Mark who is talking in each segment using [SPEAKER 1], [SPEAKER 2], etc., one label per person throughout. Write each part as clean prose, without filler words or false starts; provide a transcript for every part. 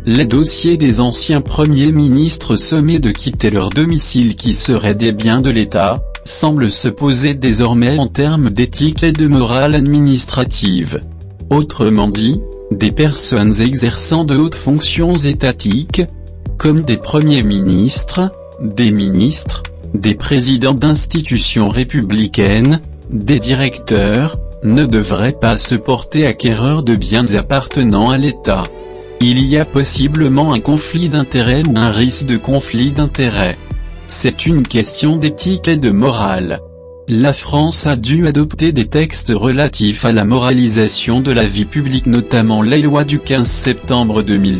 [SPEAKER 1] Les dossiers des anciens premiers ministres sommés de quitter leur domicile qui seraient des biens de l'État, semblent se poser désormais en termes d'éthique et de morale administrative. Autrement dit, des personnes exerçant de hautes fonctions étatiques, comme des premiers ministres, des ministres, des présidents d'institutions républicaines, des directeurs, ne devraient pas se porter acquéreurs de biens appartenant à l'État. Il y a possiblement un conflit d'intérêts ou un risque de conflit d'intérêts. C'est une question d'éthique et de morale. La France a dû adopter des textes relatifs à la moralisation de la vie publique, notamment les lois du 15 septembre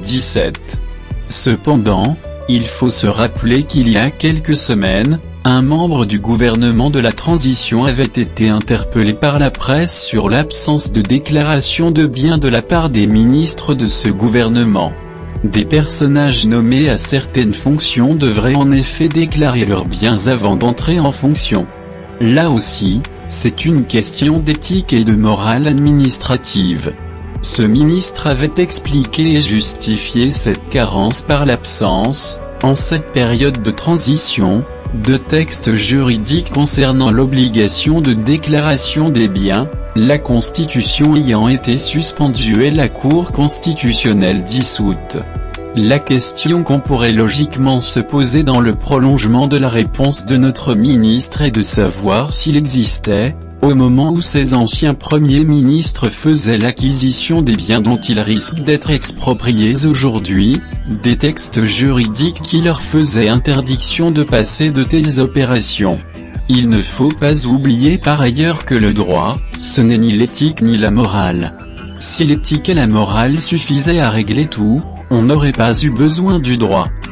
[SPEAKER 1] 2017. Cependant, il faut se rappeler qu'il y a quelques semaines, un membre du gouvernement de la transition avait été interpellé par la presse sur l'absence de déclaration de biens de la part des ministres de ce gouvernement. Des personnages nommés à certaines fonctions devraient en effet déclarer leurs biens avant d'entrer en fonction. Là aussi, c'est une question d'éthique et de morale administrative. Ce ministre avait expliqué et justifié cette carence par l'absence, en cette période de transition, de textes juridiques concernant l'obligation de déclaration des biens, la Constitution ayant été suspendue et la Cour constitutionnelle dissoute. La question qu'on pourrait logiquement se poser dans le prolongement de la réponse de notre ministre est de savoir s'il existait, au moment où ces anciens premiers ministres faisaient l'acquisition des biens dont ils risquent d'être expropriés aujourd'hui, des textes juridiques qui leur faisaient interdiction de passer de telles opérations. Il ne faut pas oublier par ailleurs que le droit, ce n'est ni l'éthique ni la morale. Si l'éthique et la morale suffisaient à régler tout, on n'aurait pas eu besoin du droit.